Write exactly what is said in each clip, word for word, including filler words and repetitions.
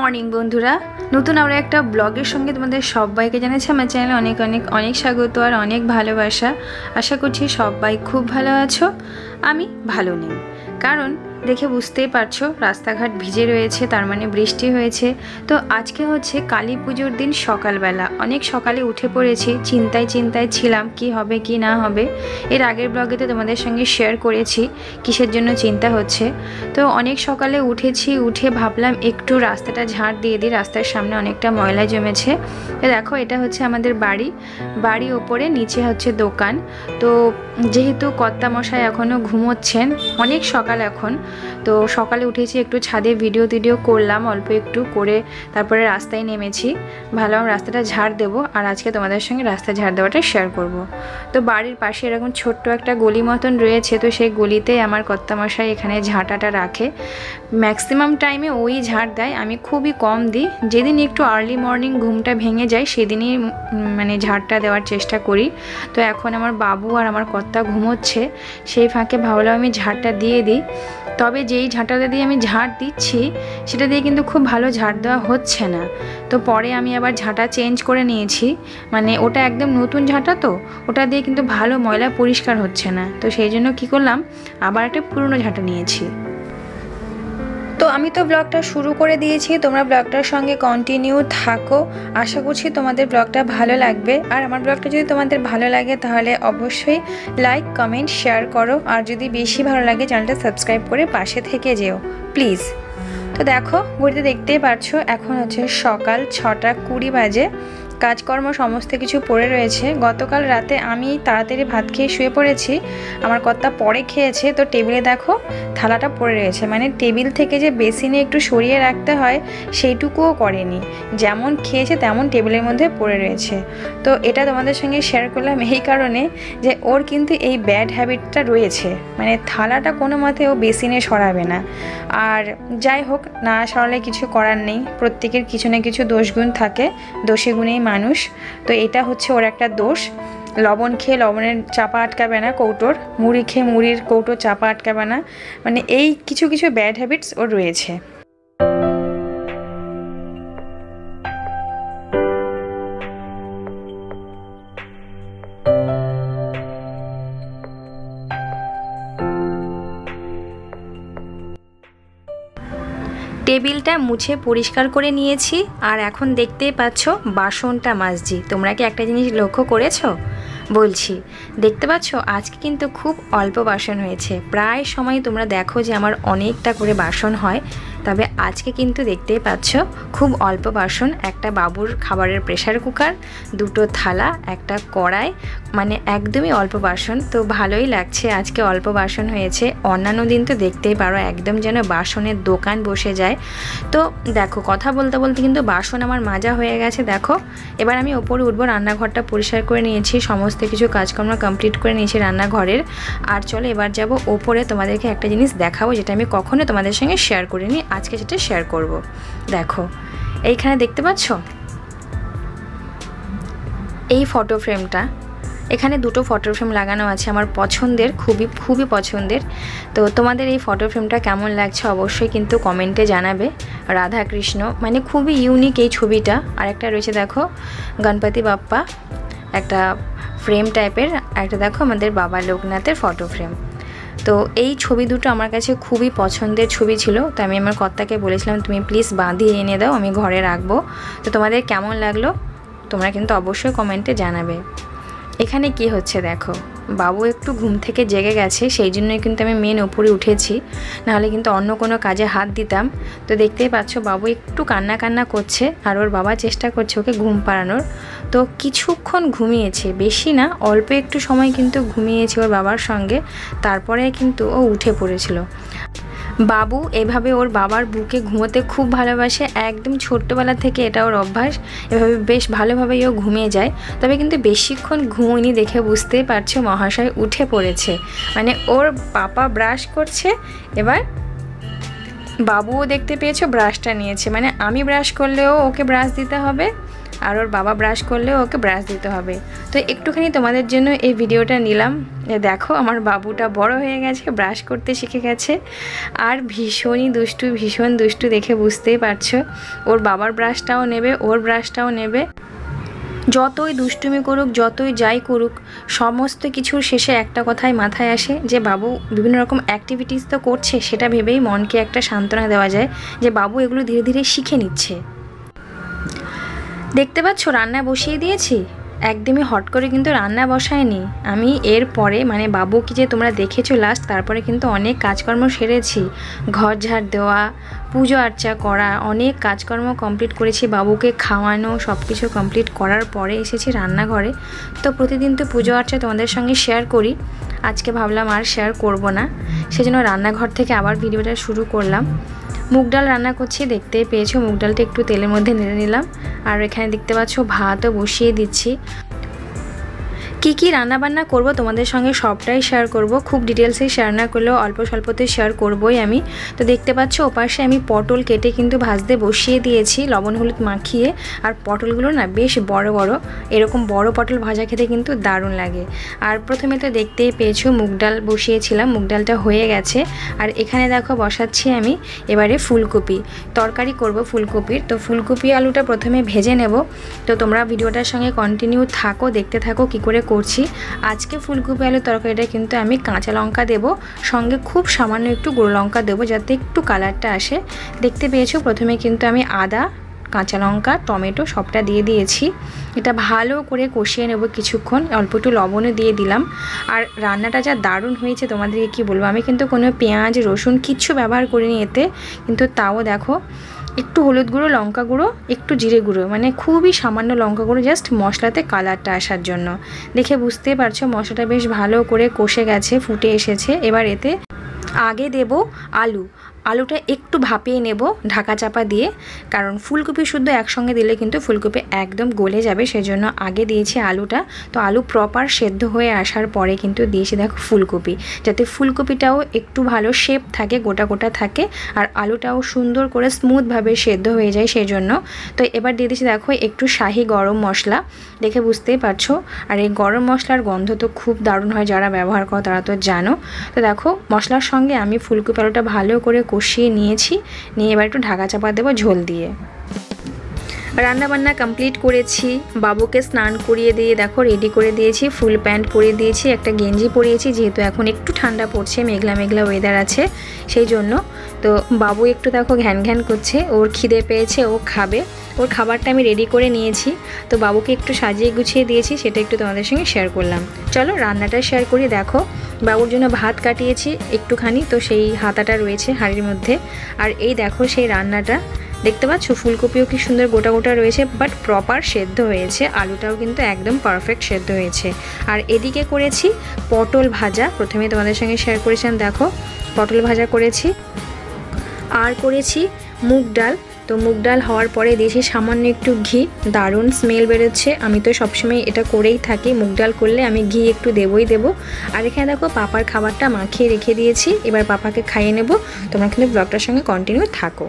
Morning বন্ধুরা, নতুন আরও একটা ব্লগের সঙ্গে তোমাদের সবাইকে জানাচ্ছি আমার চ্যানেলে অনেক অনেক অনেক স্বাগত আর অনেক ভালোবাসা। আশা করছি সবাই খুব ভালো আছো। আমি ভালো নেই, কারণ দেখে বুঝতেই পারছো রাস্তাঘাট ভিজে রয়েছে, তার মানে বৃষ্টি হয়েছে। তো আজকে হচ্ছে কালী পুজোর দিন সকালবেলা, অনেক সকালে উঠে পড়েছি, চিন্তায় চিন্তায় ছিলাম কি হবে কি না হবে। এর আগের ব্লগেতে তোমাদের সঙ্গে শেয়ার করেছি কিসের জন্য চিন্তা হচ্ছে। তো অনেক সকালে উঠেছি, উঠে ভাবলাম একটু রাস্তাটা ঝাড় দিয়ে দিই, রাস্তার সামনে অনেকটা ময়লা জমেছে। তো দেখো এটা হচ্ছে আমাদের বাড়ি, বাড়ি ওপরে, নিচে হচ্ছে দোকান। তো যেহেতু কর্তামশাই এখনও ঘুমোচ্ছেন, অনেক সকাল এখন, তো সকালে উঠেছি, একটু ছাদে ভিডিও টিডিও করলাম অল্প একটু করে, তারপরে রাস্তায় নেমেছি, ভাবলাম রাস্তাটা ঝাড় দেবো আর আজকে তোমাদের সঙ্গে রাস্তা ঝাড় দেওয়াটা শেয়ার করব। তো বাড়ির পাশে এরকম ছোট্ট একটা গলি মতন রয়েছে, তো সেই গলিতে আমার কর্তামশাই এখানে ঝাঁটাটা রাখে। ম্যাক্সিমাম টাইমে ওই ঝাড় দেয়, আমি খুবই কম দিই। যেদিন একটু আর্লি মর্নিং ঘুমটা ভেঙে যায় সেদিনই মানে ঝাড়টা দেওয়ার চেষ্টা করি। তো এখন আমার বাবু আর আমার কর্তা ঘুমোচ্ছে, সেই ফাঁকে ভাবলাম আমি ঝাড়টা দিয়ে দিই। তবে যেই ঝাঁটাটা দিয়ে আমি ঝাড় দিচ্ছি সেটা দিয়ে কিন্তু খুব ভালো ঝাড় দেওয়া হচ্ছে না। তো পরে আমি আবার ঝাঁটা চেঞ্জ করে নিয়েছি, মানে ওটা একদম নতুন ঝাঁটা, তো ওটা দিয়ে কিন্তু ভালো ময়লা পরিষ্কার হচ্ছে না। তো সেই জন্য কী করলাম, আবার একটা পুরনো ঝাঁটা নিয়েছি। তো আমি তো ব্লগটা শুরু করে দিয়েছি, তোমরা ব্লগটার সঙ্গে কন্টিনিউ থাকো। আশা করছি তোমাদের ব্লগটা ভালো লাগবে। আর আমার ব্লগটা যদি তোমাদের ভালো লাগে তাহলে অবশ্যই লাইক কমেন্ট শেয়ার করো, আর যদি বেশি ভালো লাগে চ্যানেলটা সাবস্ক্রাইব করে পাশে থেকে যেও প্লিজ। তো দেখো ঘুরতে দেখতেই পারছো, এখন হচ্ছে সকাল ছটা কুড়ি বাজে। কাজকর্ম সমস্ত কিছু পড়ে রয়েছে। গতকাল রাতে আমি তাড়াতাড়ি ভাত খেয়ে শুয়ে পড়েছি, আমার কর্তা পরে খেয়েছে। তো টেবিলে দেখো থালাটা পড়ে রয়েছে, মানে টেবিল থেকে যে বেসিনে একটু সরিয়ে রাখতে হয় সেইটুকুও করেনি, যেমন খেয়েছে তেমন টেবিলের মধ্যে পড়ে রয়েছে। তো এটা তোমাদের সঙ্গে শেয়ার করলাম এই কারণে যে ওর কিন্তু এই ব্যাড হ্যাবিটটা রয়েছে, মানে থালাটা কোনো মতে ও বেসিনে সরাবে না। আর যাই হোক, না সরালে কিছু করার নেই, প্রত্যেকের কিছু না কিছু দোষগুণ থাকে, দোষে গুণেই মানুষ। তো এটা হচ্ছে ওর একটা দোষ। লবণ খেয়ে লবণের চাপা আটকাবে না কৌটোর, মুড়ি খেয়ে মুড়ির কৌটো চাপা আটকাবে না, মানে এই কিছু কিছু ব্যাড হ্যাবিটস ওর রয়েছে। টেবিলটা মুছে পরিষ্কার করে নিয়েছি, আর এখন দেখতেই পাচ্ছ বাসনটা মাজছি। তোমরা কি একটা জিনিস লক্ষ্য করেছো? বলছি, দেখতে পাচ্ছ আজকে কিন্তু খুব অল্প বাসন হয়েছে। প্রায় সময় তোমরা দেখো যে আমার অনেকটা করে বাসন হয়, তবে আজকে কিন্তু দেখতেই পাচ্ছ খুব অল্প বাসন। একটা বাবুর খাবারের প্রেসার কুকার, দুটো থালা, একটা কড়াই, মানে একদমই অল্প বাসন। তো ভালোই লাগছে আজকে অল্প বাসন হয়েছে। অন্যান্য দিন তো দেখতেই পারো একদম যেন বাসনের দোকান বসে যায়। তো দেখো কথা বলতে বলতে কিন্তু বাসন আমার মাজা হয়ে গেছে। দেখো এবার আমি ওপরে উঠবো, রান্নাঘরটা পরিষ্কার করে নিয়েছি, সমস্ত কিছু কাজকর্ম কমপ্লিট করে নিয়েছি রান্নাঘরের। আর চলো এবার যাব ওপরে, তোমাদেরকে একটা জিনিস দেখাবো যেটা আমি কখনো তোমাদের সঙ্গে শেয়ার করিনি, আজকে সেটা শেয়ার করব। দেখো এইখানে দেখতে পাচ্ছ এই ফটো ফ্রেমটা, এখানে দুটো ফটো ফ্রেম লাগানো আছে আমার পছন্দের, খুবই খুবই পছন্দের। তো তোমাদের এই ফটো ফ্রেমটা কেমন লাগছে অবশ্যই কিন্তু কমেন্টে জানাবে। রাধা কৃষ্ণ, মানে খুবই ইউনিক এই ছবিটা। আর একটা রয়েছে দেখো গণপতি বাপ্পা, একটা ফ্রেম টাইপের, একটা দেখো আমাদের বাবা লোকনাথের ফটো ফ্রেম। তো এই ছবি দুটো আমার কাছে খুবই পছন্দের ছবি ছিল। তো আমি আমার কর্তাকে বলেছিলাম তুমি প্লিজ বাঁধিয়ে এনে দাও, আমি ঘরে রাখবো। তো তোমাদের কেমন লাগলো তোমরা কিন্তু অবশ্যই কমেন্টে জানাবে। এখানে কি হচ্ছে দেখো, বাবু একটু ঘুম থেকে জেগে গেছে, সেই জন্যই কিন্তু আমি মেন উপরে উঠেছি, নাহলে কিন্তু অন্য কোনো কাজে হাত দিতাম। তো দেখতেই পাচ্ছ বাবু একটু কান্না কান্না করছে, আর ওর বাবা চেষ্টা করছে ওকে ঘুম পাড়ানোর। তো কিছুক্ষণ ঘুমিয়েছে, বেশি না, অল্প একটু সময় কিন্তু ঘুমিয়েছে ওর বাবার সঙ্গে, তারপরে কিন্তু ও উঠে পড়েছিল। বাবু এভাবে ওর বাবার বুকে ঘুমোতে খুব ভালোবাসে, একদম ছোট্টবেলা থেকে এটা ওর অভ্যাস, এভাবে বেশ ভালোভাবেই ও ঘুমিয়ে যায়। তবে কিন্তু বেশিক্ষণ ঘুমোয়নি দেখে বুঝতেই পারছো মহাশয় উঠে পড়েছে, মানে ওর পাপা ব্রাশ করছে, এবার বাবুও দেখতে পেয়েছো ব্রাশটা নিয়েছে, মানে আমি ব্রাশ করলেও ওকে ব্রাশ দিতে হবে, আর ওর বাবা ব্রাশ করলে ওকে ব্রাশ দিতে হবে। তো একটুখানি তোমাদের জন্য এই ভিডিওটা নিলাম। দেখো আমার বাবুটা বড় হয়ে গেছে, ব্রাশ করতে শিখে গেছে, আর ভীষণই দুষ্টু, ভীষণ দুষ্টু, দেখে বুঝতেই পারছো। ওর বাবার ব্রাশটাও নেবে, ওর ব্রাশটাও নেবে। যতই দুষ্টুমি করুক, যতই যাই করুক, সমস্ত কিছুর শেষে একটা কথাই মাথায় আসে যে বাবু বিভিন্ন রকম অ্যাক্টিভিটিস তো করছে, সেটা ভেবেই মনকে একটা সান্ত্বনা দেওয়া যায় যে বাবু এগুলো ধীরে ধীরে শিখে নিচ্ছে। দেখতে পাচ্ছ রান্না বসিয়ে দিয়েছি, একদমই হট করে কিন্তু রান্না বসায়নি আমি। এর পরে মানে বাবুকে যে তোমরা দেখেছো লাস্ট, তারপরে কিন্তু অনেক কাজকর্ম সেরেছি, ঘর ঝাড় দেওয়া, পুজো আর্চা করা, অনেক কাজকর্ম কমপ্লিট করেছি, বাবুকে খাওয়ানো, সব কিছু কমপ্লিট করার পরে এসেছি রান্নাঘরে। তো প্রতিদিন তো পুজো আর্চা তোমাদের সঙ্গে শেয়ার করি, আজকে ভাবলাম আর শেয়ার করব না, সেজন্য রান্নাঘর থেকে আবার ভিডিওটা শুরু করলাম। মুগ ডাল রান্না করছি, দেখতেই পেয়েছো, মুগ ডালটা একটু তেলের মধ্যে নেড়ে নিলাম। আর এখানে দেখতে পাচ্ছ ভাতও বসিয়ে দিচ্ছি। কি কি রান্না বান্না করব তোমাদের সঙ্গে সবটাই শেয়ার করব, খুব ডিটেলসে শেয়ার না করলেও অল্প স্বল্পতে শেয়ার করবই আমি। তো দেখতে পাচ্ছ ওপাশে আমি পটল কেটে কিন্তু ভাজতে বসিয়ে দিয়েছি লবণ হলুদ মাখিয়ে। আর পটলগুলো না বেশ বড় বড়, এরকম বড় পটল ভাজা খেতে কিন্তু দারুণ লাগে। আর প্রথমে তো দেখতেই পেয়েছো মুগ ডাল বসিয়েছিলাম, মুগ ডালটা হয়ে গেছে। আর এখানে দেখো বসাচ্ছি আমি এবারে ফুলকপি, তরকারি করব ফুলকপির। তো ফুলকপি আলুটা প্রথমে ভেজে নেব। তো তোমরা ভিডিওটার সঙ্গে কন্টিনিউ থাকো, দেখতে থাকো কি করে করছি। আজকে ফুলকপি আলু তরকারিটা কিন্তু আমি কাঁচা লঙ্কা দেব, সঙ্গে খুব সামান্য একটু গুঁড়ো লঙ্কা দেবো যাতে একটু কালারটা আসে। দেখতে পেয়েছো প্রথমে কিন্তু আমি আদা, কাঁচা লঙ্কা, টমেটো সবটা দিয়ে দিয়েছি। এটা ভালো করে কষিয়ে নেব কিছুক্ষণ, অল্প একটু লবণও দিয়ে দিলাম। আর রান্নাটা যা দারুণ হয়েছে তোমাদেরকে কি বলবো, আমি কিন্তু কোনো পেঁয়াজ রসুন কিচ্ছু ব্যবহার করিনি এতে, কিন্তু তাও দেখো একটু হলুদ গুঁড়ো, লঙ্কা গুঁড়ো, একটু জিরে গুঁড়ো, মানে খুবই সামান্য লঙ্কা গুঁড়ো জাস্ট মশলাতে কালারটা আসার জন্য। দেখে বুঝতেই পারছো মশলাটা বেশ ভালো করে কষে গেছে, ফুটে এসেছে। এবার এতে আগে দেব আলু, আলুটা একটু ভাপিয়ে নেব ঢাকা চাপা দিয়ে, কারণ ফুলকপি শুদ্ধ একসঙ্গে দিলে কিন্তু ফুলকপি একদম গলে যাবে, সেজন্য আগে দিয়েছি আলুটা। তো আলু প্রপার সেদ্ধ হয়ে আসার পরে কিন্তু দিয়েছি দেখো ফুলকপি, যাতে ফুলকপিটাও একটু ভালো শেপ থাকে, গোটা গোটা থাকে, আর আলুটাও সুন্দর করে স্মুথভাবে সেদ্ধ হয়ে যায় সেই জন্য। তো এবার দিয়ে দিয়েছি দেখো একটু শাহি গরম মশলা, দেখে বুঝতেই পারছো। আর এই গরম মশলার গন্ধ তো খুব দারুণ হয়, যারা ব্যবহার করো তারা তো জানো। তো দেখো মশলার সঙ্গে আমি ফুলকপি আলুটা ভালো করে কষিয়ে নিয়েছি, নিয়ে এবার একটু ঢাকা চাপা দেবো ঝোল দিয়ে। রান্না বান্না কমপ্লিট করেছি, বাবুকে স্নান করিয়ে দিয়ে দেখো রেডি করে দিয়েছি, ফুল প্যান্ট পরিয়ে দিয়েছি, একটা গেঞ্জি পরিয়েছি, যেহেতু এখন একটু ঠান্ডা পড়ছে, মেঘলা মেঘলা ওয়েদার আছে সেই জন্য। তো বাবু একটু দেখো ঘ্যান ঘ্যান করছে, ওর খিদে পেয়েছে, ও খাবে, ওর খাবারটা আমি রেডি করে নিয়েছি। তো বাবুকে একটু সাজিয়ে গুছিয়ে দিয়েছি, সেটা একটু তোমাদের সঙ্গে শেয়ার করলাম। চলো রান্নাটা শেয়ার করি। দেখো বাবুর জন্য ভাত কাটিয়েছি একটুখানি, তো সেই হাতাটা রয়েছে হাঁড়ির মধ্যে। আর এই দেখো সেই রান্নাটা দেখতে পাচ্ছ, ফুলকপিও কি সুন্দর গোটা গোটা রয়েছে, বাট প্রপার সেদ্ধ হয়েছে, আলুটাও কিন্তু একদম পারফেক্ট সেদ্ধ হয়েছে। আর এদিকে করেছি পটল ভাজা, প্রথমে তোমাদের সঙ্গে শেয়ার করেছিলাম, দেখো পটল ভাজা করেছি। আর করেছি মুগ ডাল, তো মুগ ডাল হওয়ার পরে দিয়েছি সামান্য একটু ঘি, দারুণ স্মেল বেরোচ্ছে। আমি তো সবসময় এটা করেই থাকি, মুগ ডাল করলে আমি ঘি একটু দেবই দেবো। আর এখানে দেখো পাপার খাবারটা মাখিয়ে রেখে দিয়েছি, এবার পাপাকে খাইয়ে নেব। তোমরা কিন্তু ব্লগটার সঙ্গে কন্টিনিউ থাকো।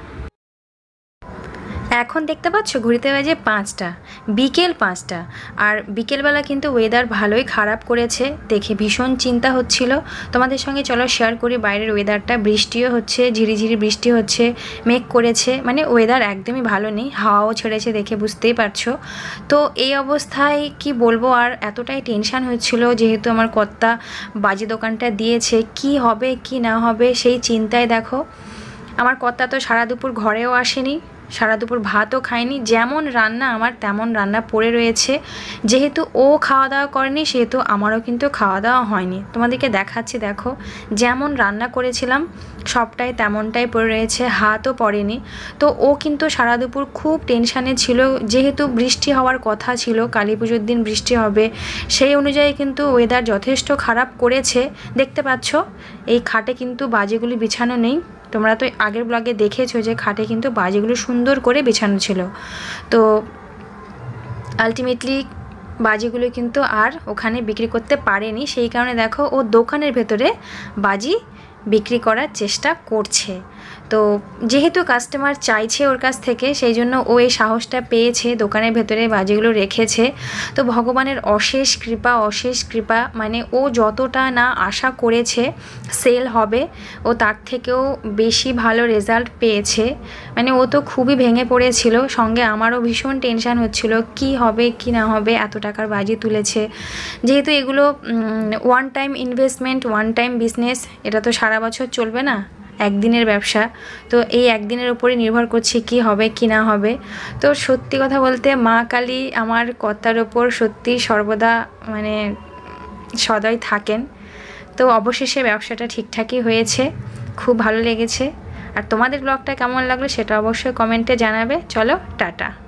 এখন দেখতে পাচ্ছ ঘুরিতে বাজে পাঁচটা, বিকেল পাঁচটা। আর বিকেলবেলা কিন্তু ওয়েদার ভালোই খারাপ করেছে, দেখে ভীষণ চিন্তা হচ্ছিল। তোমাদের সঙ্গে চলো শেয়ার করি বাইরের ওয়েদারটা। বৃষ্টিও হচ্ছে, ঝিরিঝিরি বৃষ্টি হচ্ছে, মেঘ করেছে, মানে ওয়েদার একদমই ভালো নেই, হাওয়াও ছেড়েছে, দেখে বুঝতেই পারছো। তো এই অবস্থায় কি বলবো, আর এতটাই টেনশান হচ্ছিল, যেহেতু আমার কর্তা বাজি দোকানটা দিয়েছে, কি হবে কি না হবে সেই চিন্তায়। দেখো আমার কর্তা তো সারা দুপুর ঘরেও আসেনি, সারা দুপুর ভাতও খায়নি, যেমন রান্না আমার তেমন রান্না পড়ে রয়েছে। যেহেতু ও খাওয়া দাওয়া করেনি, সেহেতু আমারও কিন্তু খাওয়া দাওয়া হয়নি। তোমাদেরকে দেখাচ্ছি, দেখো যেমন রান্না করেছিলাম সবটাই তেমনটাই পড়ে রয়েছে, হাতও পড়েনি। তো ও কিন্তু সারা দুপুর খুব টেনশানে ছিল, যেহেতু বৃষ্টি হওয়ার কথা ছিল, কালী পুজোর দিন বৃষ্টি হবে, সেই অনুযায়ী কিন্তু ওয়েদার যথেষ্ট খারাপ করেছে। দেখতে পাচ্ছ এই খাটে কিন্তু বাজিগুলি বিছানো নেই, তোমরা তো আগের ব্লগে দেখেছো যে খাটে কিন্তু বাজিগুলো সুন্দর করে বিছানো ছিল। তো আলটিমেটলি বাজিগুলো কিন্তু আর ওখানে বিক্রি করতে পারেনি, সেই কারণে দেখো ও দোকানের ভেতরে বাজি বিক্রি করার চেষ্টা করছে। তো যেহেতু কাস্টমার চাইছে ওর কাছ থেকে, সেই জন্য ও এই সাহসটা পেয়েছে, দোকানের ভেতরে বাজিগুলো রেখেছে। তো ভগবানের অশেষ কৃপা, অশেষ কৃপা, মানে ও যতটা না আশা করেছে সেল হবে, ও তার থেকেও বেশি ভালো রেজাল্ট পেয়েছে। মানে ও তো খুবই ভেঙে পড়েছিল, সঙ্গে আমারও ভীষণ টেনশান হচ্ছিল কি হবে কি না হবে, এত টাকার বাজি তুলেছে। যেহেতু এগুলো one time investment, one time business, এটা তো সারা বছর চলবে না, একদিনের ব্যবসা। তো এই একদিনের উপরে নির্ভর করছে কি হবে কি না হবে। তো সত্যি কথা বলতে মা কালী আমার কর্তার ওপর সত্যি সর্বদা মানে সদয় থাকেন। তো অবশেষে ব্যবসাটা ঠিকঠাকই হয়েছে, খুব ভালো লেগেছে। আর তোমাদের ব্লগটা কেমন লাগলো সেটা অবশ্যই কমেন্টে জানাবে। চলো টাটা।